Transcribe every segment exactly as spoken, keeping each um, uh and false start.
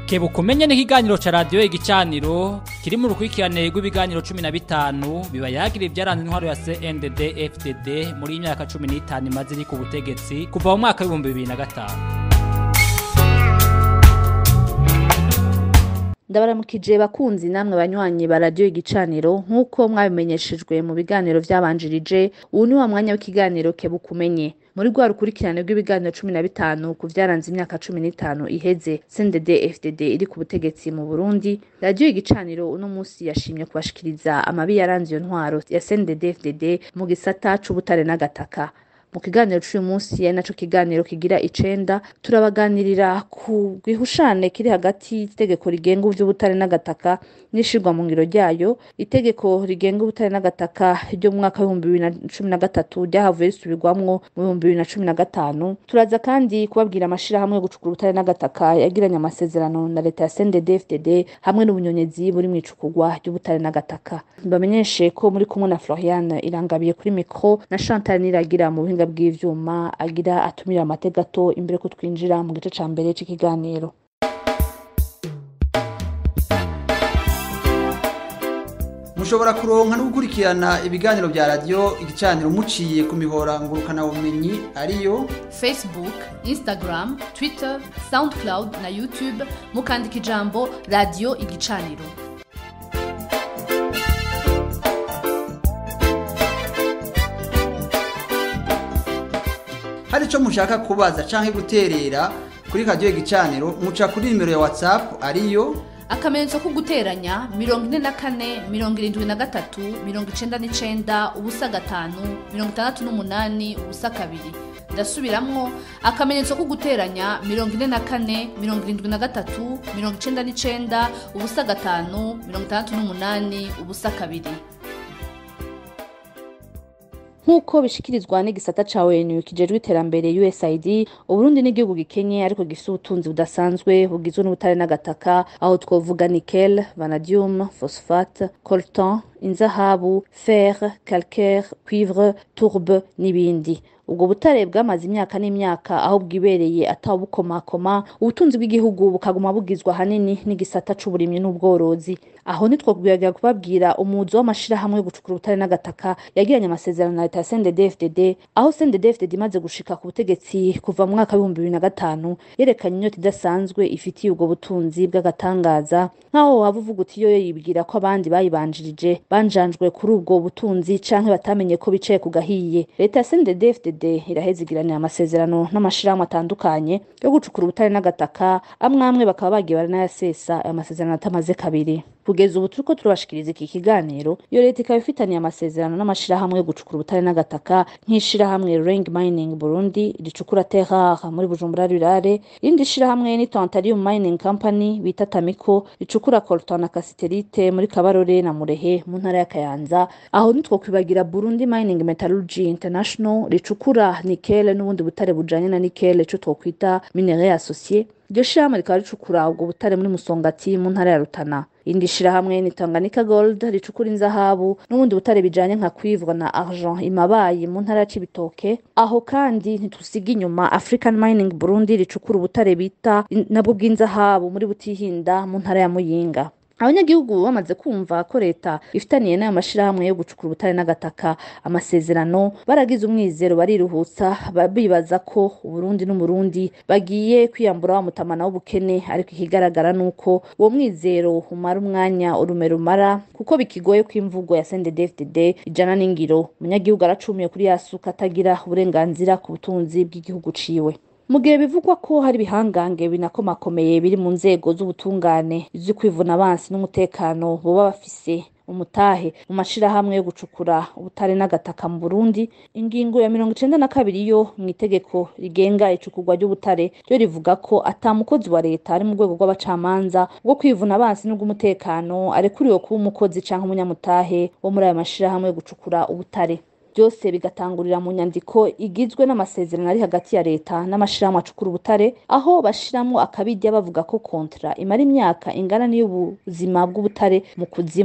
Kebuka umenye n'ikiganiro ca radio igicaniro kiri mu rukurikirane rw'ibiganiro cumi na bitanu biba yagira ibyaranze intwaro ya C N D D F D D muri imyaka cumi n'itanu imaze iri ku butegetsi kuva mu mwaka w'ibihumbi bibiri na gatanu. Ndabaramukije bakunzi namwe banywanyi ba radio igicaniro nkuko mwabimenyeshejwe mu biganiro vyabanjirije. Ubu ni wa mwanya w'ikiganiro Kebuka umenye muri rwa rukurikirane rw'ibiganiro cumi na bitanu ku vyaranze imyaka cumi n'itanu iheze C N D D F D D iri ku butegetsi mu Burundi. Radio igicaniro uno musi yashimye kubashikiriza amabi yaranze iyo ntwaro ya C N D D F D D mu gisata c'ubutare n'agataka. Mu kiganiro cy'uyu munsi ya naco kiganiro kigira icenda turabaganirira ku gihushane kiri hagati itegeko rigenga uvy'ubutare n'agataka nishirwa mu ngiro ryayo. Itegeko rigenga ubutare n'agataka ryo mu mwaka w'ibihumbi bibiri na cumi na gatatu ryahavuye risubirwamwo mu bihumbi bibiri na cumi na gatanu. Turaza kandi kubabwira amashirahamwe yo gucukura ubutare n'agataka yagiranye amasezerano na leta ya C N D D F D D hamwe n'ubunyonyezi buri mw'icukurwa ry'ubutare n'agataka. Mbamenyeshe ko muri kumwe na Florian Irangabiye kuri micro na Chantal Niragira mu buhinga bw'ivyuma agira atumira amategato imbere ko twinjira mu gice ca mbere c'ikiganiro. Mushobora kuronka no gukurikirana ibiganiro vya radio igicaniro muciye ku mihora ngurukana bumenyi ariyo Facebook, Instagram, Twitter, SoundCloud na YouTube mukandika ijambo radio igicaniro. Hari ico mushaka kubaza canke guterera kuri radio igicaniro muca kuri nimero ya WhatsApp ariyo akamenyetso ko guteranya mirongo ine na kane mirongo irindwi na gatatu mirongo icenda n'icenda ubusa gatanu mirongo itandatu n'umunani ubusa kabiri. Ndasubiramwo akamenyetso ko guteranya mirongo ine na kane mirongo irindwi na gatatu mirongo icenda n'icenda ubusa gatanu mirongo itandatu n'umunani ubusa kabiri. Nkuko bishikirizwa n'igisata ca O N U kijejwe iterambere U S A I D, Uburundi n'igihugu gikenye ariko gifise ubutunzi budasanzwe bugizwe n'ubutare n'agataka aho twovuga nickel, vanadium, phosphate, coltan, inzahabu, fer, calcaire, cuivre, tourbe n'ibindi. Ubwo butare bwamaze imyaka n'imyaka aho bwibereye atabukomakoma, ubutunzi bw'igihugu bukaguma bugizwa hanini n'igisata c'uburimyi n'ubworozi. Aho nitwokubwira kubabwira umuzo w'amashirahamwe yo gucukura ubutare n'agataka yagiranye amasezerano na leta ya C N D D F D D aho C N D D F D D imaze gushika ku butegetsi kuva mu mwaka w'ibihumbi bibiri na gatanu yerekanye inyota idasanzwe ifitiye ubwo butunzi bw'agatangaza, nkaho waba uvuga uti yo yibwira ko abandi bayibanjirije banjanjwe kuri ubwo butunzi canke batamenye ko bicaye ku gahiye. Leta ya C N D D F D D iraheze igirana amasezerano n'amashirahamwe atandukanye yo gucukura ubutare n'agataka, amwe amwe bakaba bagiye baranayasesa ayo masezerano atamaze kabiri. Kugeza ubu turiko turabashikiriza iki kiganiro iyo leta ikaba ifitaniye amasezerano n'amashirahamwe yo gucukura ubutare n'agataka nk'ishirahamwe Ring Mining Burundi ricukura terre rare muri Bujumbura Rurare, irindi shirahamwe ni Tantalium Mining Company bita Tamiko ricukura coltan na cassiterite muri Kabarore na Murehe mu ntara ya Kayanza. Aho nitwo kwibagira Burundi Mining Metallurgy International ricukura nickel n'ubundi butare bujanye na nickel cyo twokwita minerais associé. Iryo shirahamwe rikaba ricukura ubwo butare muri Musongati mu ntara ya Rutana. Indi shirahamwe ni Tanganyika Gold ricukura inzahabu n'ubundi butare bijanye nka cuivre na argent imabayi mu ntara ya Cibitoke. Aho kandi ntitusiga inyuma African Mining Burundi ricukura ubutare bita nabwo bw'inzahabu muri Butihinda mu ntara ya Muyinga. Abanyagihugu bamaze kumva ko leta ifitaniye n'ayo mashirahamwe yo gucukura ubutare n'agataka amasezerano, baragize umwizero bariruhutsa bibaza ko Uburundi n'Umurundi bagiye kwiyambura wa mutamana w'ubukene, ariko ikigaragara nuko uwo mwizero umara umwanya urume rumara kuko bikigoye ko imvugo ya C N D D F D D ijana n'ingiro. Umunyagihugu aracumiye kuri yasuka atagira uburenganzira ku butunzi bw'igihugu ciwe. Mugihe bivugwa ko hari bihangange binakomakomeye biri mu nzego z'ubutungane izi kwivuna abansi n'umutekano boba bafise umutahe mu mashirahamwe yo gucukura ubutare n'agataka mu Burundi, ingingo ya mirongo icenda na kabiri yo mu itegeko rigenga icukurwa ry'ubutare ryo rivuga ko atamukozi wa leta ari mu rwego rw'abacamanza bwo kwivuna abansi n'ubw'umutekano arekuriwe kuba umukozi canke umunyamutahe wo muri ayo mashirahamwe yo gucukura ubutare. Byose bigatangurira mu nyandiko igizwe n'amasezerano ari hagati ya leta n'amashirahamwe acukura ubutare, aho bashiramo akabijya bavuga ko kontra imara imyaka ingana n'iy'ubuzima bw'ubutare mu kuzimu.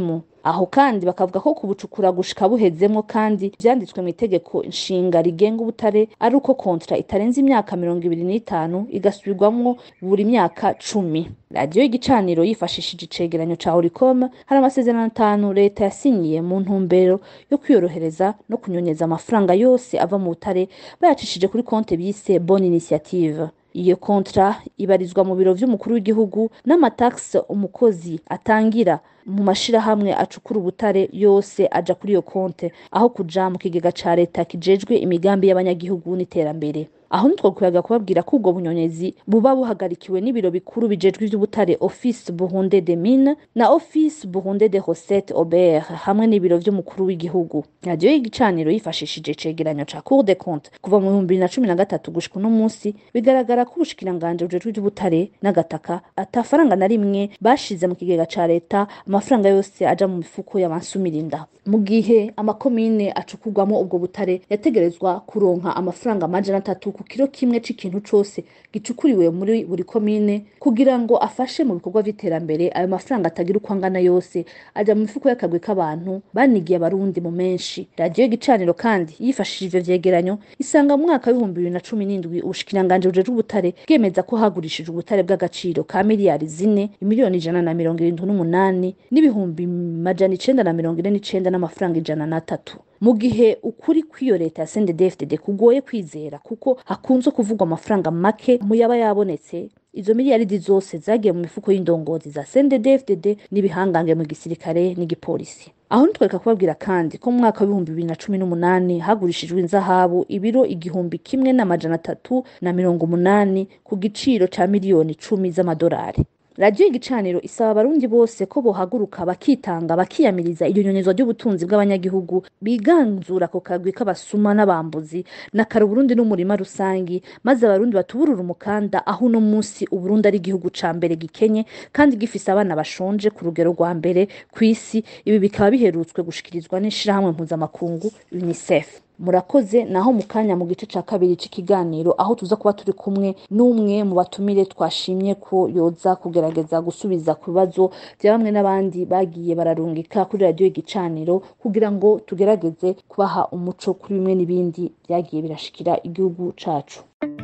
aho kandi bakavuga ko kubucukura gushika buhezemo kandi vyanditswe mu itegeko nshinga rigenga ubutare ari uko kontra itarenze imyaka mirongo ibiri n'itanu igasubirwamwo buri myaka cumi. Radio y'igicaniro yifashishije icegeranyo ca Oricom hari amasezerano atanu leta yasinyiye mu ntumbero yo kwiyorohereza no kunyonyeza amafaranga yose ava mu butare bayacishije kuri konte bise Bonne Initiative. Iyo kontra ibarizwa mu biro vy'umukuru w'igihugu n'amatax umukozi atangira mu mashirahamwe acukura ubutare yose aja kuri iyo konte aho kuja mu kigega ca leta kijejwe imigambi y'abanyagihugu n'iterambere. Aho nitwo kuyaga kubabwira ko ubwo bunyonyezi buba buhagarikiwe n'ibiro bikuru bijejwe ivy'ubutare Office Burundais des Mines na Office Burundais des Recettes O B R hamwe n'ibiro vy'umukuru w'igihugu. Radio y'igicaniro yifashishije icegeranyo ca Cour des Comptes kuva mu bihumbi bibiri na cumi na gatatu gushika no munsi bigaragara ko ubushikiranganje bujejwe ivy'ubutare n'agataka atafaranga na rimwe bashize mu kigega ca leta, amafaranga yose aja mu mifuko y'abansumirinda. Mu gihe amakomine acukurwamo ubwo butare yategerezwa kuronka amafaranga amajana atatu ku kiro kimwe c'ikintu cose gicukuriwe muri buri komine kugira ngo afashe mu bikorwa vy'iterambere. Ayo mafaranga atagira uko angana yose aja mu mifuko y'akagwe k'abantu banigiye abarundi mu menshi. Radio y'igicaniro kandi yifashishije ivyo vyegeranyo isanga mu mwaka w'ibihumbi bibiri na cumi n'indwi ubushikiranganje bujejwe ubutare bwemeza ko hagurishijwe ubutare bw'agaciro ka miliyari zine imiliyoni ijana na mirongo irindwi n'umunani n'ibihumbi majana icenda na mirongo ine n'icenda n'amafaranga ijana na tatu. Mu gihe ukuri kw'iyo leta ya C N D D F D D kugoye kwizera kuko hakunze kuvugwa amafaranga make mu yaba yabonetse, izo miliyaridi zose zagiye mu mifuko y'indongozi za C N D D F D D n'ibihangange mu gisirikare n'igipolisi. Aho nitwereka kubabwira kandi ko mu mwaka w'ibihumbi bibiri na cumi n'umunani hagurishijwe inzahabu ibiro igihumbi kimwe n'amajana atatu na mirongo umunani ku giciro ca miliyoni cumi z'amadolari. Radio y'igicaniro isaba abarundi bose ko bohaguruka bakitanga bakiyamiriza iyo nyonyezwa ry'ubutunzi bw'abanyagihugu biganzura ko kagwi k'abasuma n'abambuzi na kare Burundi n'umurima rusangi, maze abarundi batuburura umukanda aho no munsi Uburundi ari igihugu ca mbere gikenye kandi gifise abana bashonje ku rugero rwa mbere kw'isi. Ibi bikaba biherutswe gushikirizwa n'ishirahamwe mpuzamakungu UNICEF. Murakoze naho mukanya mu gice ca kabiri c'ikiganiro aho tuza kuba turi kumwe n'umwe mu batumire twashimye ko yoza kugerageza gusubiza ku bibazo bya bamwe n'abandi bagiye bararungika kuri radio y'igicaniro kugira ngo tugerageze kubaha umuco kuri bimwe n'ibindi byagiye birashikira igihugu cacu.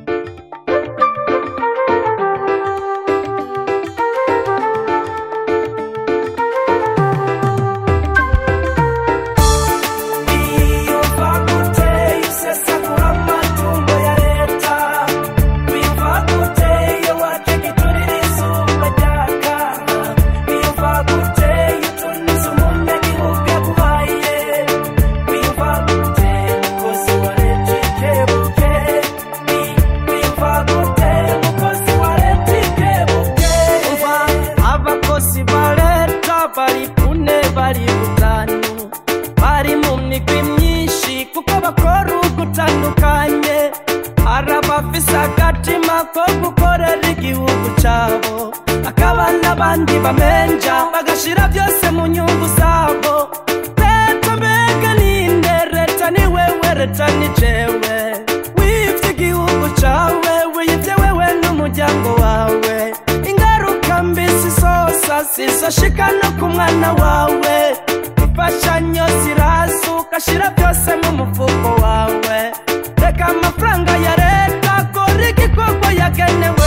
Abandi bamenja bagashira byose mu nyungu zabo. Leta mbega ninde? Leta ni wewe, leta ni jewe. Wivye igihugu cawe, wivye wewe n'umuryango wawe. Ingaruka mbi zisosa zizoshika no ku mwana wawe. Imfashanyo ziraza ugashira byose mu mufuko wawe. Reka amafaranga ya leta akora igikorwa yagenewe.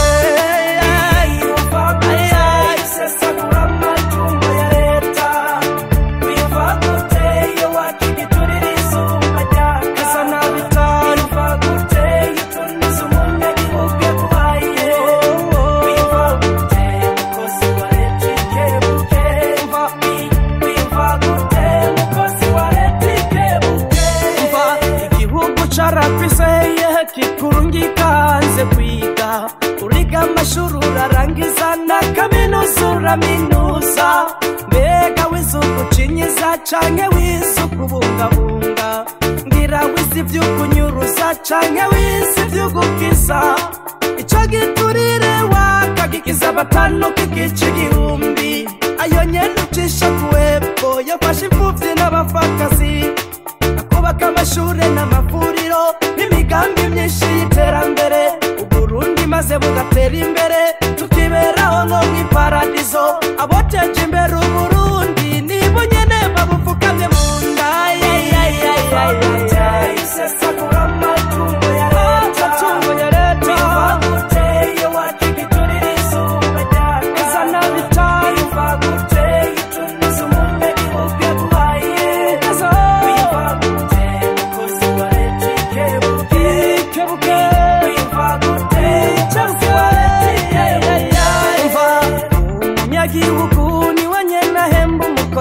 Kikurungikanze kwiga uriga amashuri urarangiza na kaminuza uraminuza. Mbega wizugucinyiza canke wizukubungabunga? Ngira wizi vy'ukunyuruza canke wizi vy'ugukiza? Ico giturire wakagikiza batanu kikica igihumbi. Ayo nyene ucisha kuwepfo yafashe imfuvyi n'abapfakazi, akubaka amashure n'amavuriro n'imigambi myinshi y'iterambere. Uburundi maze bugatera imbere tukiberaho nko mw'iparadizo. Aboteje imbere Uburundi nibo nyene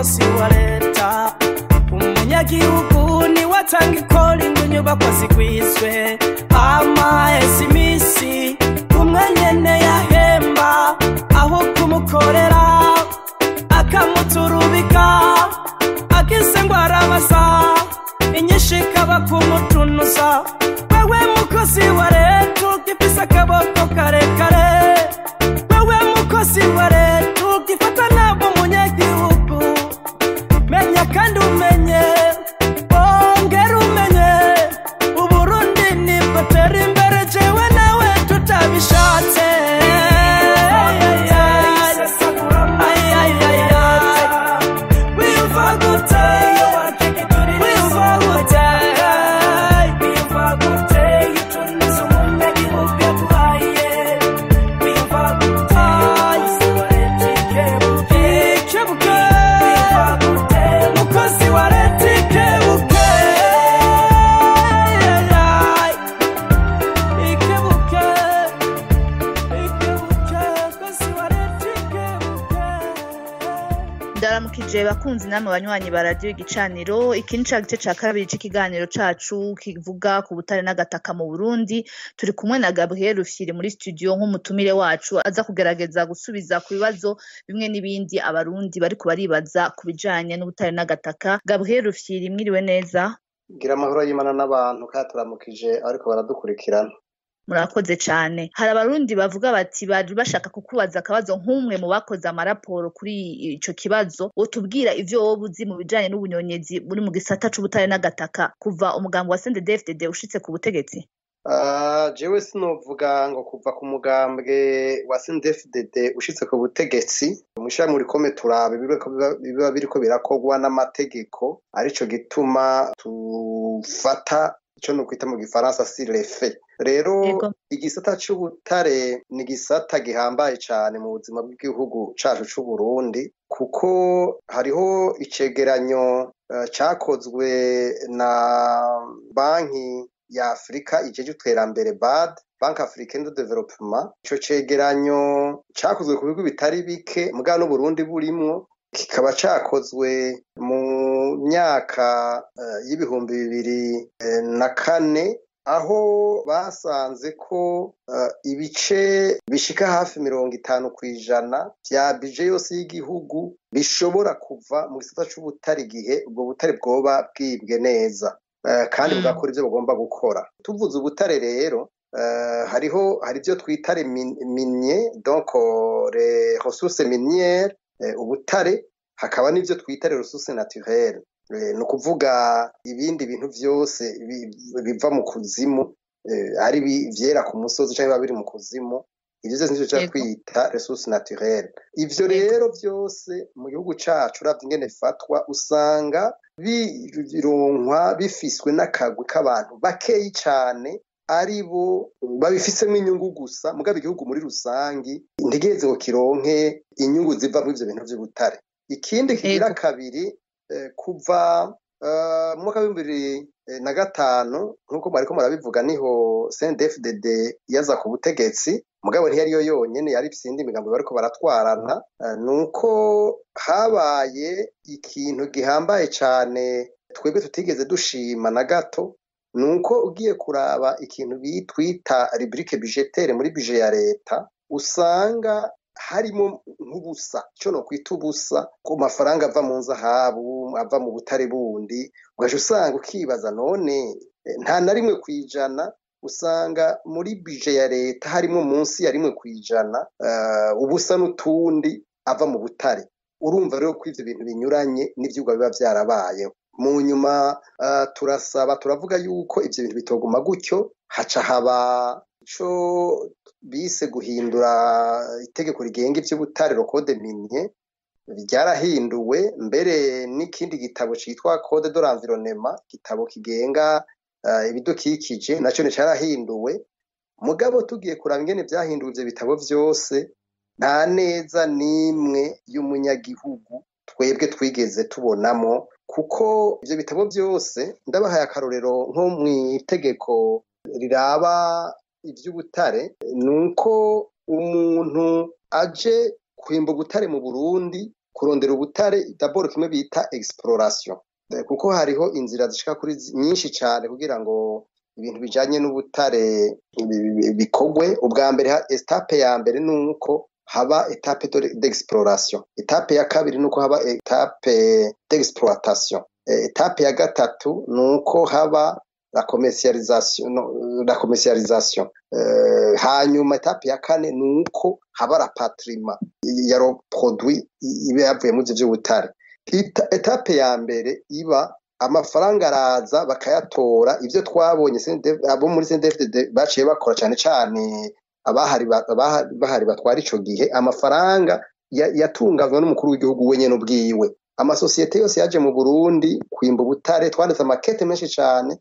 umukozi wa leta umunyagihugu ni watanga ikora ngo inyubako zigwizwe amahese iminsi umwe nyene yahemba aho kumukorera akamuturubika akise ngo arabasa inyinshi ikaba kumutunuza wewe mukozi wa leta ugifise akaboko karekare wewe mukozi wa leta ugifata nabo umunyagihugu menya kandi umenye ongera umenye Uburundi nibutera imbere jewe nawe tutabishatse Ndaramukije bakunzi namwe banywanyi ba radio igicaniro ikindi ca gice ca kabiri c'ikiganiro cacu kivuga ku butare n'agataka mu Burundi turi kumwe na Gabriel Rufyiri muri studio nk'umutumire wacu aza kugerageza gusubiza ku bibazo bimwe n'ibindi abarundi bari kubaribaza ku bijanye n'ubutare n'agataka. Gabriel Rufyiri mwiriwe neza? Gira amahoro y'Imana n'abantu kandi turamukije ariko baradukurikirana. Murakoze cyane. Hari abarundi bavuga bati bari bashaka kukubaza akabazo nk'umwe mu bakoze amaraporo kuri ico kibazo utubwira ivyo wowe uzi mu bijanye n'ubunyonyezi buri mu gisata c'ubutare n'agataka kuva umugambo wa C N D D F D D ushitse ku butegetsi. Uh, jewe sinovuga ngo kuva ku mugambwe wa C N D D F D D ushitse ku butegetsi mushya muri kome turabe biba biriko birakogwa n'amategeko arico gituma tufata ico no kwita mu gifaransa sur les faits. Rero Ego. Igisata c'ubutare ni gisata gihambaye cyane mu buzima bw'igihugu cacu c'u Burundi kuko hariho icegeranyo uh, cakozwe na banki ya Afrika ijeje iterambere B A D, Banque Africaine de Développement. Ico cegeranyo cakozwe ku bigo bitari bike mugabo no Burundi burimwo kikaba cakozwe mu myaka uh, y'ibihumbi bibiri eh, na kane aho basanze ko uh, ibice bishika hafi mirongo itanu kwijana vya bije yose y'igihugu bishobora kuva mu gisata c'ubutare igihe ubwo butare bwoba bwibwe neza uh, kandi bugakora ivyo bagomba gukora. Tuvuze ubutare rero uh, hariho hari ivyo twita minier donc les ressources minières uh, ubutare hakaba n'ivyo twita les ressources naturelles no kuvuga ibindi bintu vyose biva mu kuzimu ari vyera ku musozi cyangwa biri mu kuzimu ivyo vyose nico cyo kwita ressources naturelles. Ivyo rero vyose mu gihugu cacu uravye ingene fatwa usanga bironkwa bifiswe n'akagwi k'abantu bakeyi cane ari bo babifisemo inyungu gusa mugabo igihugu muri rusangi ntigeze ngo kironke inyungu ziva muri ivyo bintu vy'ubutare. Ikindi kigira kabiri kuva uh, mu mwaka wa bibiri na gatanu nkuko mwariko murabivuga niho C N D D F D D yaza ku butegetsi mugabo ntiyari yo yonyene yari ifisindi imigambo bariko baratwarana uh, nuko habaye ikintu gihambaye cane twebwe tutigeze dushima na gato nuko ugiye kuraba ikintu bitwita rubrique budgetaire muri budget ya leta usanga harimo nk'ubusa cyo no kwita ubusa ko mafaranga ava mu nzahabu ava mu butare bundi ugaje usanga ukibaza none nta na rimwe kwijana usanga muri budget ya leta harimo munsi ya rimwe kwijana uh, ubusa n'utundi ava mu butare. Urumva rero ko ivyo bintu binyuranye n'ivyuga biba vyarabaye mu nyuma uh, turasaba turavuga yuko ivyo bintu bitoguma gutyo haca haba ico bise guhindura itegeko rigenga ivy'ubutare code minier byarahinduwe mbere n'ikindi gitabo citwa code de l'environnement gitabo kigenga uh, ibidukikije naco ne carahinduwe mugabo tugiye kuraba ingene vyahinduwe ivyo bitabo vyose nta neza nimwe y'umunyagihugu twebwe twigeze tubonamo kuko ivyo bitabo vyose ndabahaye akarorero nko mw'itegeko riraba ivy'ubutare nuko umuntu aje kwimba ubutare mu Burundi kurondera ubutare d'abord kimwe bita exploration kuko hariho inzira zishika kuri nyinshi cyane kugira ngo ibintu bijanye n'ubutare bikogwe. Ubwa mbere etape ya mbere nuko haba etape d'exploration, etape ya kabiri nuko haba etape d'exploitation, etape ya gatatu nuko haba la commercialisation no, la commercialisation uh, hanyuma etape ya kane nuko haba la patrimoine ya ro produit ibe yavuye mu byo butare. Etape ya mbere iba amafaranga araza bakayatora, ivyo twabonye abo muri C N D F D D baciye bakora cyane cyane abahari bahari batwara ico gihe, amafaranga yatunganywa n'umukuru w'igihugu wenyene ubwiwe. Amasosiyete yose yaje mu Burundi kwimba ubutare, twanditse amakete menshi cyane,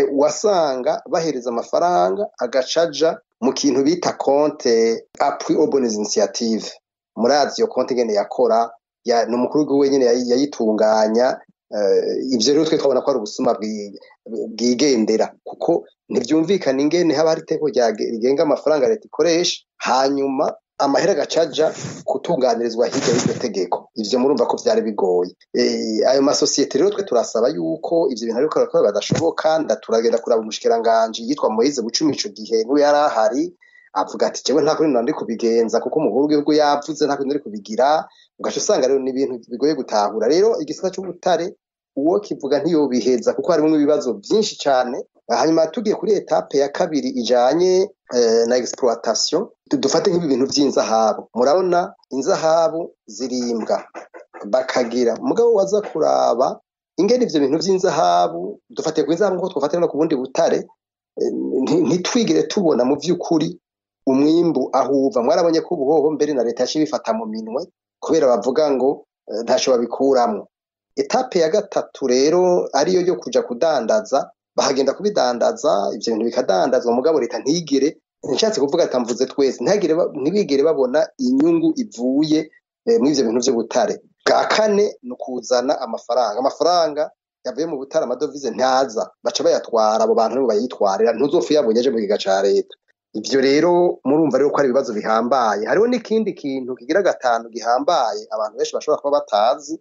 wasanga bahereza amafaranga agacaja mu kintu bita compte appui aux bonnes initiatives. Murazi yo compte ngene yakora ya n'umukuru w'igihugu wenyene yayitunganya. Uh, ivyo rero twe twabona ko ari ubusuma bwigendera kuko ntivyumvikana ingene haba hari teko ryagenga amafaranga leta ikoresha hanyuma amahera gacaja kutunganirizwa hirya y'iryo tegeko. Ivyo murumva ko vyari bigoye. E, ayo masosiyete rero twe turasaba yuko ivyo bintu ariko ko badashoboka, ndaturagenda kuraba umushikiranganje yitwa Moise Bucumi ico gihe niwe yari ahari avuga ati jewe nta kuri ndi kubigenza kuko umukuru w'igihugu yavuze nta kuri ndi kubigira. Ugaca usanga rero ni ibintu bigoye gutahura. Rero igisata cy'ubutare uwo kivuga ntiyobiheza kuko harimo ibibazo byinshi cyane. Hanyuma tugiye kuri etape ya kabiri ijanye eh, na exploitation, dufate nk'ibi bintu by'inzahabu. Murabona inzahabu zirimbwa bakagira mugabo waza kuraba ingene ivyo bintu by'inzahabu, dufate ku inzahabu nko twafate no ku bundi butare, ntitwigire tubona mu vy'ukuri umwimbu ahuva. Mwarabonye ko ubuhoho mbere na leta yashibifata mu minwe kubera bavuga ngo ntaco babikuramwo. Etape ya gatatu rero ariyo yo kuja kudandaza, bahagenda kubidandaza ivyo bintu bikadandazwa mugabo leta ntigire, nshatse kuvuga atamvuze twese, ntagire ntibigere babona inyungu ivuye e, mu ivyo bintu byo butare. Bwa kane no kuzana amafaranga amafaranga yavuye mu butare, amadovize ntaza baca bayatwara abo bantu bayitwarira, ntuzofu yabonye aje mu giga ca leta. Ivyo rero murumva rero ko ari ibibazo bihambaye. Hariho n'ikindi kintu kigira gatanu gihambaye abantu benshi bashobora kuba batazi,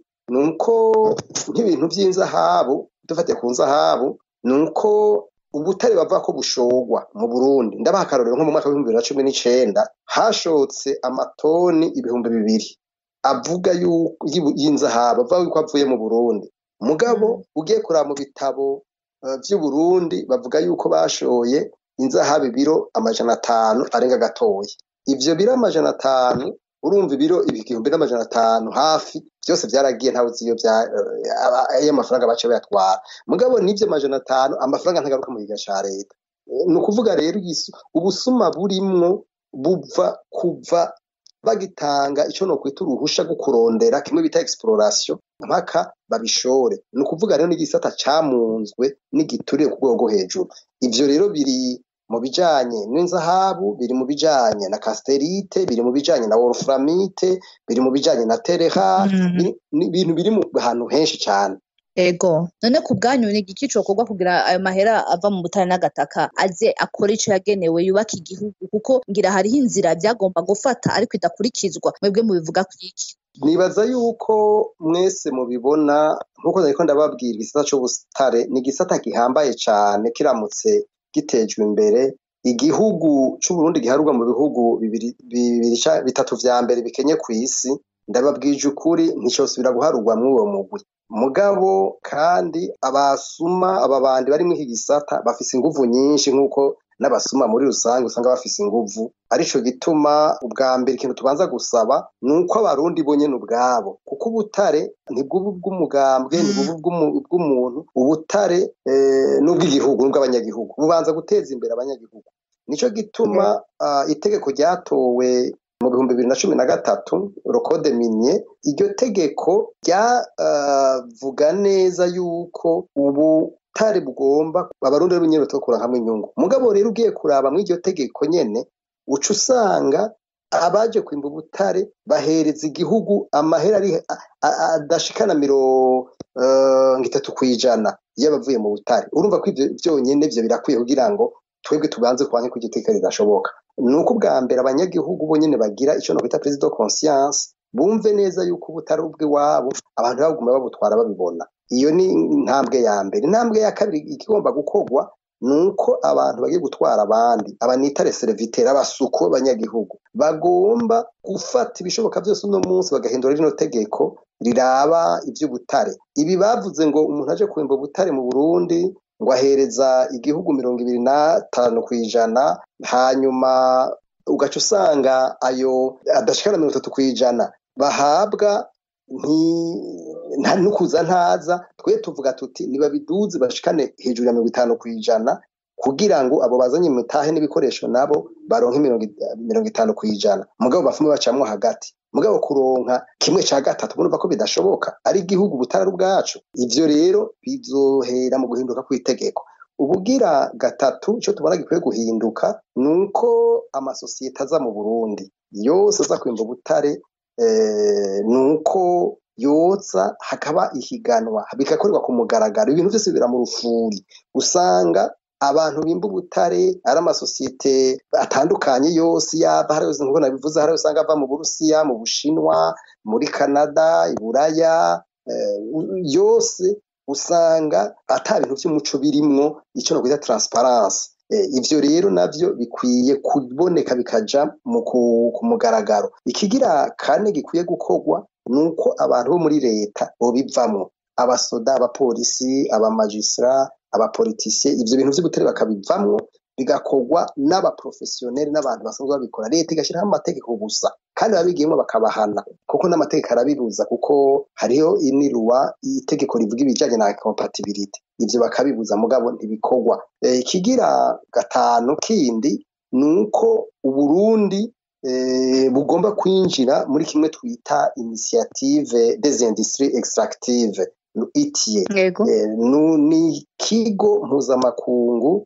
nuko nk'ibintu by'inzahabu, dufate ku nzahabu, nuko ubutare bava ko bushogwa mu Burundi. Ndabaha akarorero nko mu mwaka wa bibiri na cumi n'icenda hashotse amatoni ibihumbi bibiri avuga yuko y'inzahabu avuga yuko avuye mu Burundi. Mugabo ugiye kuraba mu bitabo uh, by'u Burundi bavuga yuko bashoye inzahabu ibiro amajana atanu arenga gatoya. Ivyo biro amajana atanu urumva ibiro ibihumbi n'amajana atanu hafi byose byaragiye ntawe ziyo bya ayo mafaranga bace bayatwara. Mugabo nivyo amajana atanu amafaranga ntagaruka mu giga ca leta. No kuvuga rero ubusuma burimwo buva kuva bagitanga ico no kwita uruhusha rwo kurondera kimwe bita exploration mpaka babishore. No kuvuga rero n'igisata camunzwe n'igituriye ku rwego hejuru. Ivyo rero biri mu bijanye n'inzahabu, biri mu bijanye na casterite, biri mu bijanye na wolframite, biri mu bijanye na tereha, ibintu biri mu hantu henshi cyane. Ego, none ku bwanyu ni igiki cokorwa kugira ayo mahera ava mu butare n'agataka aze akora ico yagenewe yubaka igihugu, kuko ngira hariho inzira byagomba gufata ariko idakurikizwa. Mwebwe mubivuga kwiki? Nibaza yuko mwese mubibona nkuko nariko ndababwira, igisata c'ubutare ni igisata gihambaye cyane, kiramutse gitejwe imbere igihugu c'u Burundi giharurwa mu bihugu bibiri bitatu vya mbere bikenye ku isi. Ndababwije ukuri nticosubira guharurwa muri uwo mugwi. Mugabo kandi abasuma aba bandi bari mu iki gisata bafise inguvu nyinshi, nkuko n'abasuma muri rusange usanga bafise inguvu. Arico gituma ubwa mbere ikintu tubanza gusaba nuko abarundi bonyene ubwabo, kuko ubutare ntibwubu bw'umugambwe ntibwubu bw'umuntu, ubutare eh, n'ubw'igihugu n'ubw'abanyagihugu bubanza guteza imbere abanyagihugu. Nico gituma uh, itegeko ryatowe mu bihumbi bibiri na cumi na gatatu rokode minye, iryo tegeko ryavuga uh, neza yuko ubu tari bugomba abarundi rero nyene tokora hamwe inyungu. Mugabo rero ugiye kuraba mu iryo tegeko nyene uca usanga abaje kwimba ubutare bahereza igihugu amahera ari adashikana miro uh, ngitatu kwijana iyo bavuye mu butare. Urumva ko ivyo byonyene byo birakwiye kugira ngo twebwe tubanze kwanke ko igiteka ridashoboka. Nuko bwa mbere abanyagihugu bo nyene bagira ico no kwita prise de conscience, bumve neza yuko ubutari ubw'iwabo abantu baguma babutwara babibona. Iyo ni intambwe ya mbere. Intambwe ya kabiri ikigomba gukorwa nuko abantu bagiye gutwara abandi abanitare serviteur abasuku abanyagihugu bagomba gufata ibishoboka byose uno munsi bagahindura rino tegeko riraba ivy'ubutare. Ibi bavuze ngo umuntu aje kwimba ubutare mu Burundi ngo ahereza igihugu mirongo ibiri na tanu kwijana, hanyuma ugaca usanga ayo adashikana mirongo itatu kwijana bahabwa nta nukuza ntaza. Twe tuvuga tuti niba biduze bashikane hejuru ya mirongo itanu kwijana kugira ngo abo bazanye mutahe n'ibikoresho nabo baronke mirongo itanu kwijana, mugabo bafume bacamwo hagati. Mugabo kuronka kimwe ca gatatu murumva ko bidashoboka, ari igihugu butari ubwacu. Ivyo rero bizohera mu guhinduka kw'itegeko. Ubugira gatatu ico tubona gikwiye guhinduka nuko amasosiyete aza mu Burundi yose aza kwimba ubutare eh, nuko yoza hakaba ihiganwa bikakorwa ku mugaragaro, ibintu byose bira mu rufuri. Usanga abantu bimba ubutare ari amasosiyete atandukanye yose, yaba hari yose nkubona bivuze, hari usanga ava mu Burusiya, mu Bushinwa, muri Canada, Iburaya, eh, yose usanga ata bintu by'umuco birimwo, ico no kwita transparence. Eh, ivyo rero navyo bikwiye kuboneka bikaja mu ku mugaragaro. Ikigira kane gikwiye gukorwa nuko abantu bo muri leta bo bivamwo, abasoda, abapolisi, abamagistrat, abapoliticiens, ivyo bintu vy'ubutare bakabivamwo bigakorwa n'abaprofessionnel n'abantu basanzwe babikora. Leta igashiraho amategeko gusa kandi babigiyemo bakabahana, kuko n'amategeko arabibuza, kuko hariho inirwa itegeko rivuga ibijanye na compatibility, ivyo bakabibuza mugabo ntibikorwa. E, ikigira gatanu kindi nuko Uburundi e, bugomba kwinjira muri kimwe twita initiative des industries extractives I T E. E, ni kigo mpuzamakungu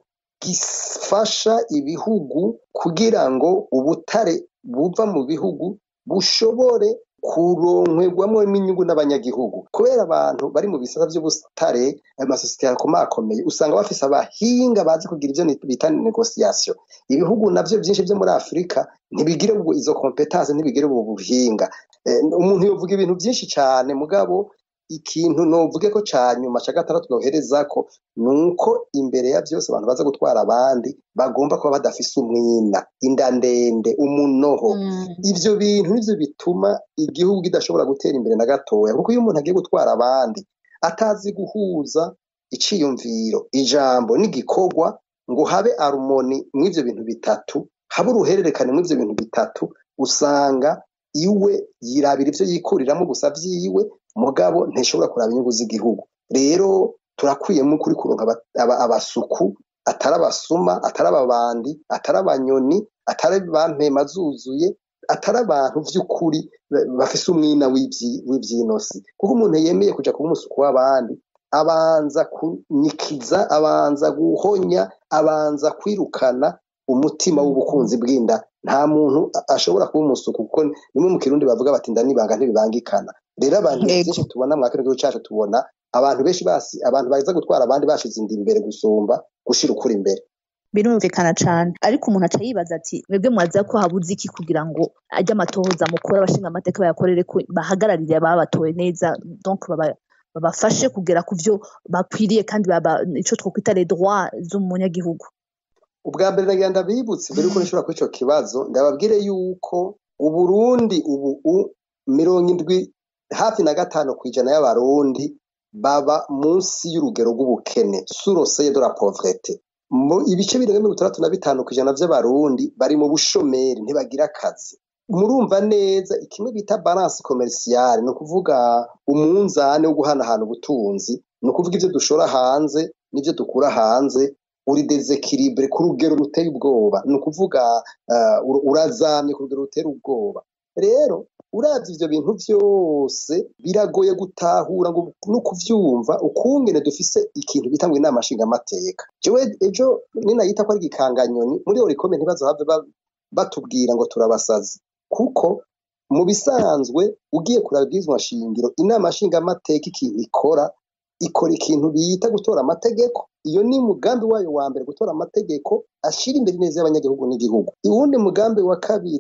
gifasha ibihugu kugira ngo ubutare buva mu bihugu bushobore kuronkwegwamwo n'inyungu n'abanyagihugu, kubera abantu bari mu bisata by'ubutare amasosiyete akomakomeye usanga bafise abahinga bazi kugira ivyo bita negotiation. Ibihugu navyo byinshi byo muri Afrika ntibigire ubwo izo competence, ntibigire ubwo buhinga. E, umuntu yovuga ibintu byinshi cyane mugabo ikintu novuge ko cyanyuma ca gatandatu noherezako nuko imbere ya byose abantu baza gutwara abandi bagomba kuba badafise umwina, inda ndende, umunoho. Mm. Ivyo bintu nivyo bituma igihugu kidashobora gutera imbere na gatoya, kuko iyo umuntu agiye gutwara abandi atazi guhuza iciyumviro, ijambo n'igikorwa ngo habe harmoni mw'ivyo bintu bitatu, habe uruhererekane mw'ivyo bintu bitatu, usanga iwe yirabira ivyo yikuriramo gusa vyiwe mugabo ntishobora kuraba inyungu z'igihugu. Rero turakwiye mu kuri kuronka abasuku atari abasuma, atari ababandi, atari abanyoni, atari bampema zuzuye, atari abantu vy'ukuri bafise umwina w'ivyinosi. Kuko umuntu yemeye kuja kuba umusuku w'abandi abanza kunyikiza, abanza guhonya, abanza kwirukana umutima w'ubukunzi bw'inda. Nta muntu ashobora kuba umusuku, kuko nimwe mu Kirundi bavuga bati inda nibanga ntibibangikana. Rero abantu benshi tubona mwakino gihugu cyacu tubona abantu benshi basi abantu baza gutwara abandi bashize indi imbere gusumba gushira ukuri imbere. Birumvikana cyane, ariko umuntu aca yibaza ati mwebwe mwaza ko habuze iki kugira ngo ajye amatohoza mukora abashinga amateka bayakorere ko bahagararire ababatoye neza, donc baba babafashe kugera ku vyo bakwiriye kandi baba ico twokwita les droits z'umunyagihugu. Ubwa mbere nagenda bibutse mbere uko nishobora kuri ico kibazo ndababwire yuko Uburundi ubu mirongo indwi hafi na gatanu kwijana y'abarundi baba munsi y'urugero rw'ubukene, sur le seuil de la pauvreté. Ibice birenga mirongo itandatu na bitanu kwijana vy'abarundi bari mu bushomeri, ntibagira akazi. Murumva neza ikimwe bita balance commerciale, no kuvuga umunzane wo guhanahana ubutunzi, no kuvuga ivyo dushora hanze n'ivyo dukura hanze uri deséquilibre ku rugero ruteye ubwoba, no kuvuga uh, urazamye ku rugero ruteye ubwoba. Rero uravye ivyo bintu vyose biragoye gutahura ngo no kuvyumva ukungene dufise ikintu bita ngo inama nshinga amateka. Jewe ejo ninayita ko ari gikanganyoni muri ori comment ntibazohave batubwira ngo turabasazi, kuko mu bisanzwe ugiye kurabwizwa shingiro inama nshinga amateka ikintu ikora ikora ikintu bita gutora amategeko. Iyo ni mugambi wayo wa mbere, gutora amategeko ashira imbere neza y'abanyagihugu n'igihugu. Uwundi mugambi wa kabiri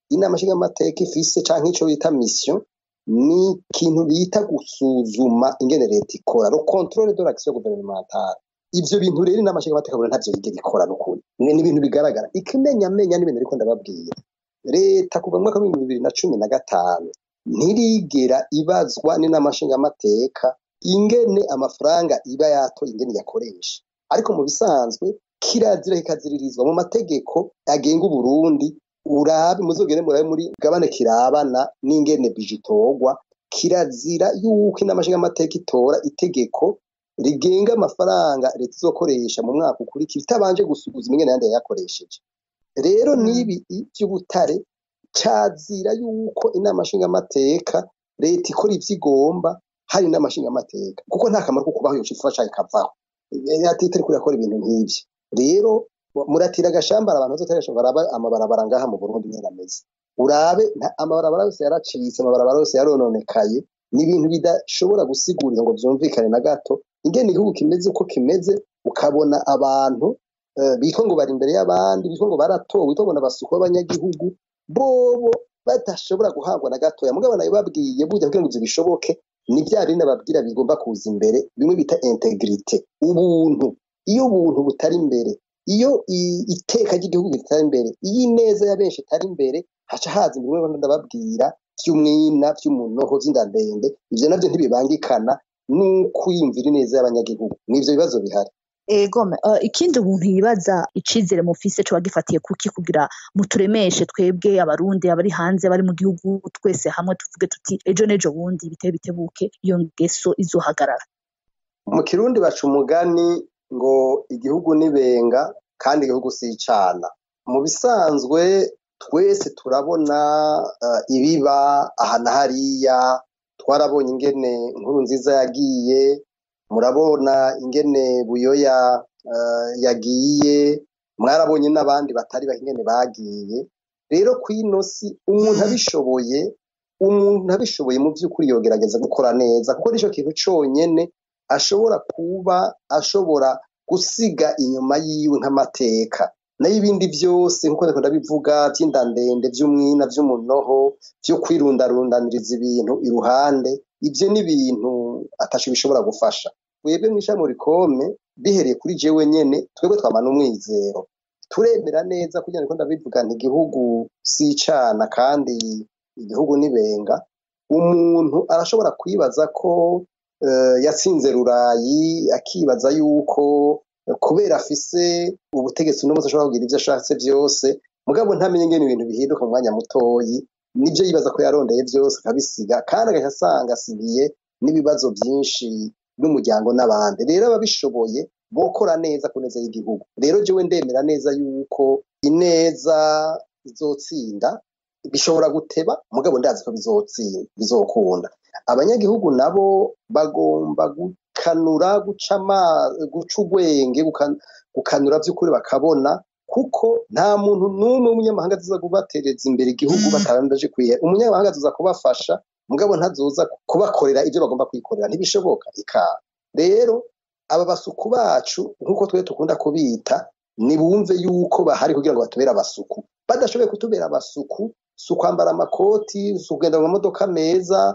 inama nshingamateka ifise canke ico bita mission ni ikintu bita gusuzuma ingene leta ikora le contrôle de l'action gouvernementale. Ivyo bintu rero inama nshingamateka bura ntavyo bigera ikora n'ukuri, ni ibintu bigaragara. Ikimenya menya n'ibintu ariko ndababwira, leta kuva mu mwaka wa bibiri na cumi na gatanu ntirigera ibazwa n'inama nshingamateka ingene amafaranga iba yatoye ingene yakoresha, ariko mu bisanzwe kirazira kikaziririzwa mu mategeko agenga Burundi. Urabe muzogere murabe muri gabane kirabana n'ingene bijitogwa, kirazira yuko inama nshingamateka itora itegeko rigenga amafaranga leta izokoresha mu mwaka ukurikira itabanje gusuzuma ingene yandi yakoresheje. Rero nibi ivy'ubutare cazira yuko inama nshingamateka leta ikora ivyigomba hari inama nshingamateka, kuko nta kamaro ko kubaho yoca ifasha ikavaho atitari kuri akora ibintu nk'ivyo. Rero muratira agashambara abantu bazotaresha baraba amabarabara ngaha mu Burundi nyarameze, urabe amabarabara yose yaracitse, amabarabara yose yarononekaye, ni ibintu bidashobora gusigurira ngo vyumvikane na gato ingene igihugu kimeze uko kimeze. Ukabona abantu uh, bitwa ngo bari imbere y'abandi, bitwa ngo baratowe, bitwa ngo n'abasuku b'abanyagihugu, bobo badashobora guhangwa na gatoya. Mugabo nayo babwiye burya kugira ngo ivyo bishoboke ni bya bindi babwira bigomba kuza imbere, bimwe bita integrite, ubuntu. Iyo ubuntu butari imbere, iyo iteka ry'igihugu ritari imbere, iyo ineza ya benshi itari imbere, haca haza ibintu ndababwira vy'umwina, vy'umunoho, vy'indandende. Ivyo navyo ntibibangikana n'ukwiyumvira ineza y'abanyagihugu. N'ivyo bibazo bihari. Ego uh, ikindi umuntu yibaza icizere mufise cyo bagifatiye kuki kugira muturemeshe twebwe abarundi abari hanze bari mu gihugu twese hamwe tuvuge tuti ejo nejo bundi bite bitebuke iyo ngeso izohagarara. Mu Kirundi baca umugani ngo igihugu nibenga kandi igihugu sicana. Mu bisanzwe twese turabona uh, ibiba aha na hariya, twarabonye ingene inkuru nziza yagiye, murabona ingene Buyoya uh, yagiye, mwarabonye n'abandi batari bahingene bagiye. Rero kwino si umuntu abishoboye, umuntu abishoboye mu by'ukuri yogerageza gukora neza, kuko nico kintu conyene ashobora kuba ashobora gusiga inyuma yiwe nk'amateka. Nayo ibindi byose nkuko ndiko ndabivuga vy'indandende, vy'umwina, vy'umunoho, vyo kwirundarundaniriza ibintu iruhande, ivyo ni ibintu atashi bishobora gufasha. Twebwe mwisha muri kome bihereye kuri jewe nyene, twebwe twamana umwizero, turemera neza kugira ngo ndabivuga nti igihugu sicana kandi igihugu nibenga. Umuntu arashobora kwibaza ko uh, yatsinze Rurayi, akibaza yuko kubera afise ubutegetsi n'umuntu ashobora kugira ivyo ashatse vyose, mugabo ntamenye ingene ibintu bihinduka mu mwanya mutoyi. Nivyo yibaza ko yarondeye vyose akabisiga, kandi agahasanga asigiye n'ibibazo vyinshi n'umuryango n'abandi. Rero ababishoboye bokora neza ku neza y'igihugu. Rero jewe ndemera neza yuko ineza izotsinda, bishobora guteba mugabo ndazi ko bizotsinda, bizokunda. Abanyagihugu nabo bagomba gukanura, gucama, guca ubwenge, gukanura vy'ukuri bakabona, kuko nta muntu n'umwe w'umunyamahanga azoza kubatereza imbere igihugu batarandaje kwiye. Umunyamahanga azoza kubafasha mugabo ntazoza kubakorera ivyo bagomba kwikorera, ntibishoboka ikaba. Rero aba basuku bacu nkuko twe tukunda kubita, nibumve yuko bahari kugira ngo batubere abasuku. Badashoboye kutubera abasuku, sukwambara amakoti, sugenda mu modoka meza,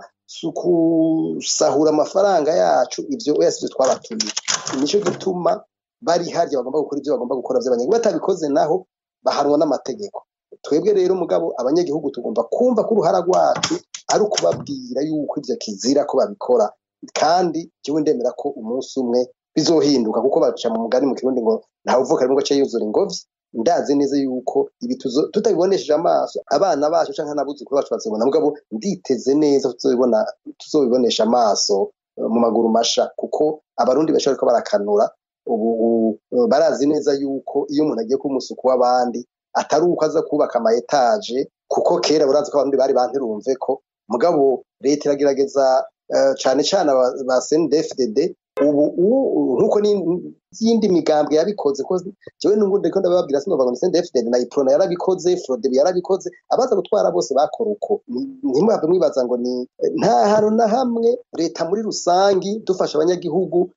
sukusahura amafaranga yacu, ivyo oya sivyo twabatumye. Nico gituma bari harya bagomba gukora ivyo bagomba gukora vy'abanyagihugu, batabikoze naho bahanwa n'amategeko. Twebwe rero mugabo abanyagihugu tugomba kumva ko uruhara rwacu ari ukubabwira yuko ivyo kizira ko babikora, kandi jewe ndemera ko umunsi umwe bizohinduka, kuko baca mu mugani mu Kirundi ngo ntawe uvuka rimwe cyo yuzura ingobyi. Ndazi neza yuko ibi tutabibonesheje amaso abana bacu canke n'abuzukuru bacu bazibona, mugabo nditeze neza tuzobibona, tuzobibonesha amaso mu maguru masha, kuko abarundi bashobora ko barakanura. Ubu barazi neza yuko iyo umuntu agiye kumusuku w'abandi atari uko aza kubaka ama etage, kuko kera barazi ko abarundi bari banterumve ko, mugabo leta iragerageza uh, cane cane ba C N D F D D. Ubu nkuko n'iyindi migambwe yabikoze, ko jewe n'ubundi ndiko ndababwira sinova ngo C N D F D D na Iprona yarabikoze, Frodebu yarabikoze, abaza gutwara bose bakora uko. Ntimwave mwibaza ngo ni nta haro na hamwe leta muri rusangi dufasha abanyagihugu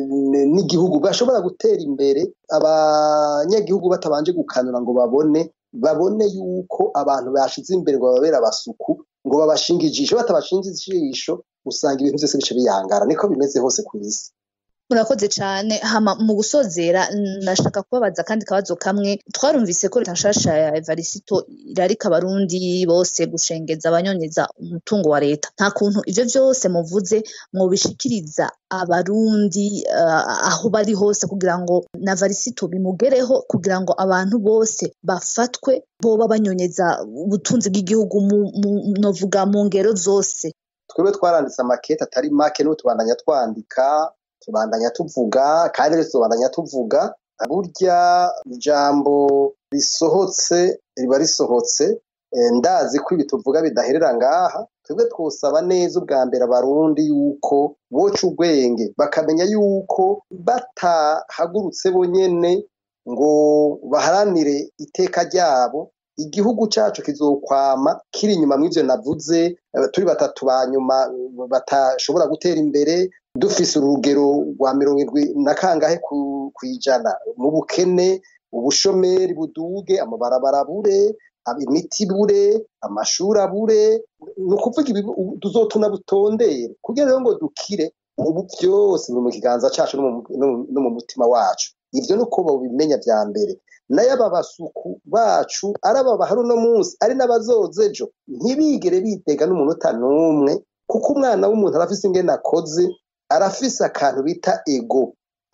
n'igihugu bashobora gutera imbere abanyagihugu batabanje gukanura ngo babone babone yuko abantu bashize imbere ngo bababera abasuku ngo babashinga ijisho, batabashinga ijisho usanga ibintu byose bice biyangara. Niko bimeze hose ku isi. Murakoze cyane. Hama mu gusozera nashaka kubabaza kandi kabazo kamwe. Twarumvise ko leta nshasha ya Evariste irarika abarundi bose gushengeza abanyonyeza umutungo wa leta. Nta kuntu ivyo vyose muvuze mwobishikiriza abarundi uh, aho bari hose kugira ngo na Evariste bimugereho, kugira ngo abantu bose bafatwe boba banyonyeza ubutunzi bw'igihugu novuga mu ngero zose. Twebwe twaranditse amakete atari make no tubandanya twandika, tubandanya tuvuga kandi tubandanya tuvuga. Burya ijambo risohotse riba risohotse. Ndazi ko ibi tuvuga bidaherera ngaha. Twebwe twosaba neza ubwa mbere abarundi yuko boca ubwenge bakamenya yuko batahagurutse bonyene ngo baharanire iteka ryabo, igihugu cacu kizokwama kiri inyuma mw'ivyo navuze. Turi batatu banyuma batashobora gutera imbere, dufise urugero rwa mirongo indwi na kangahe kwijana mu bukene, ubushomeri buduge, amabarabara bure, imiti bure, amashuri abure. Ni ukuvuga ibi tuzotuna butondere kugira rero ngo dukire. Ubu byose biri mu kiganza cacu no mu mutima wacu. Ivyo nuko babimenya vya mbere. Nayo aba basuku bacu araba bahari uno munsi ari n'abazozejo ntibigere bitega n'umunota n'umwe, kuko umwana w'umuntu arafise ingene akoze, arafise akantu bita ego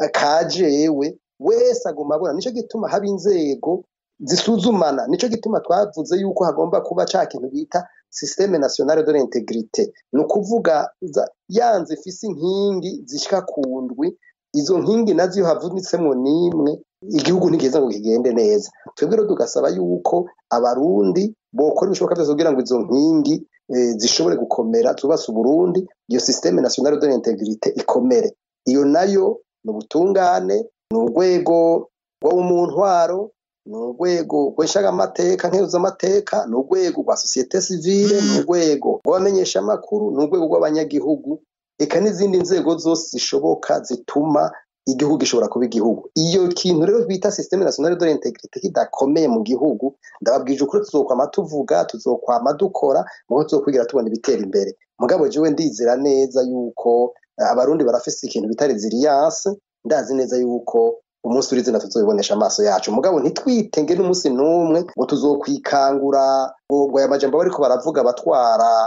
akajewe wese agomba abona. Nico gituma haba inzego zisuzumana, nico gituma twavuze yuko hagomba kuba ca kintu bita système national de l'intégrité. Ni ukuvuga yanze ifise inkingi zishika ku ndwi, izo nkingi nazo iyo havunitsemwo n'imwe igihugu ntigeza ngo kigende neza. Twebwe rero tugasaba yuko abarundi bokora ibishoboka byose kugira ngo izo nkingi e, zishobore gukomera, zubase Uburundi, iyo système national de l'intégrité ikomere. Iyo nayo ni ubutungane, ni urwego rw'umuntwaro, ni urwego rw'ishaga amateka nkeruza amateka, ni urwego rwa société civile, ni urwego rw'abamenyesha amakuru, ni urwego rw'abanyagihugu, eka n'izindi nzego zose zishoboka zituma igihugu gishobora kuba igihugu. Iyo kintu rero bita système national de l'intégrité kidakomeye mu gihugu, ndababwije ukuri tuzokwama tuvuga, tuzokwama dukora, mugo tuzokwigira tubona ibitera imbere. Mugabo jewe ndizera neza yuko abarundi barafise ikintu bita resilience. Ndazi neza yuko umunsi urize na tuzobibonesha amaso yacu. Mugabo ntitwitenge n'umunsi n'umwe ngo tuzokwikangura ngo aya majambo bariko baravuga batwara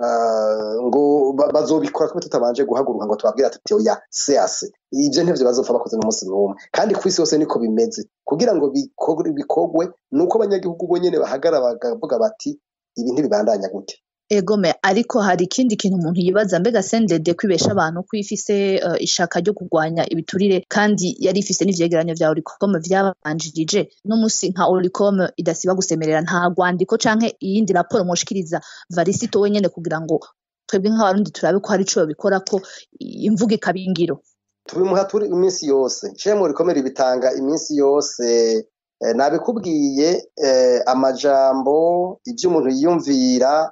Uh, ngo bazobikora kuko tutabanje guhaguruka ngo tubabwira ati oya sease. Ivyo ntevyo bazopfa bakoze n'umunsi n'umwe, kandi kwisi yose niko bimeze. Kugira ngo bikogwe nuko abanyagihugu bo nyene bahagara bagavuga bati ibi ntibibandanya gute. Egome, ariko hari ikindi kintu umuntu yibaza, mbega C N D D kwibesha abantu kwifise uh, ishaka ryo kugwanya ibiturire kandi yari ifise n'ivyegeranyo vya Oricom vyabanjirije. No musi nka Oricom idasiba gusemerera, nta gwandiko canke iyindi raporo moshikiriza Evariste wenyene kugira ngo twebwe nk'abarundi turabe ko hari ico bikora ko imvuga ikabingiro. Tubimuha turi iminsi yose. Je mu Oricom bitanga iminsi yose. E, nabikubwiye e, amajambo ivyo umuntu yiyumvira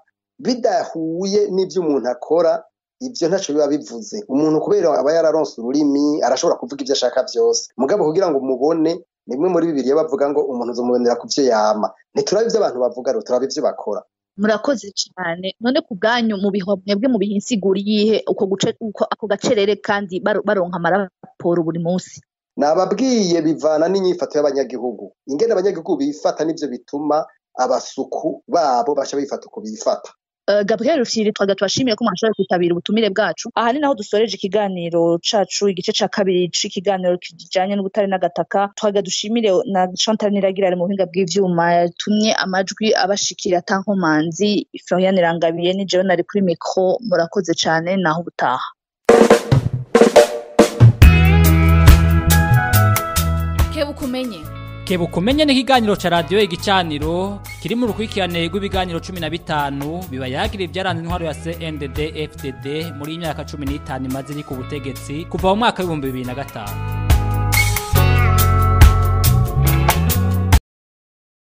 bidahuye n'ivyo umuntu akora, ivyo ntaco biba bivuze. Umuntu kubera aba yararonse ururimi arashobora kuvuga ivyo ashaka vyose. Mugabo kugira ngo umubone, nimwe muri Bibiliya bavuga ngo umuntu uzomubonera kuvyo yama. Ntituraba ivyo abantu bavuga, rero turaba ivyo bakora. Murakoze cyane. None ku bwanyu mu biho mwebwe mu bihinsigura yihe uko guce uko ako gacerere kandi baronka amaraporo buri munsi? Nababwiye bivana n'inyifato y'abanyagihugu. Ingene abanyagihugu bifata nivyo bituma abasuku babo basha bifata uko bifata. Uh, Gabriel Rufyiri twaga twashimiye ko mwashoboye kwitabira ubutumire bwacu. Aha ni naho dusoreje ikiganiro cacu, igice ca kabiri c'ikiganiro kijanye n'ubutare n'agataka. Twaga dushimire na Chantal Niragira mu buhinga bw'ivyuma yatumye amajwi abashikira atankomanzi. Florian Rangabiye ni jewe nari kuri micro. Murakoze cane, naho ubutaha. Kebuka umenye. Kebuka umenye ni ikiganiro ca radio Igicaniro kiri mu rukurikirane rw'ibiganiro cumi na bitanu biba yagira ivyaranze intwaro ya C N D D F D D muri imyaka cumi n'itanu imaze iri ku butegetsi kuva mu mwaka w'ibihumbi bibiri na gatanu.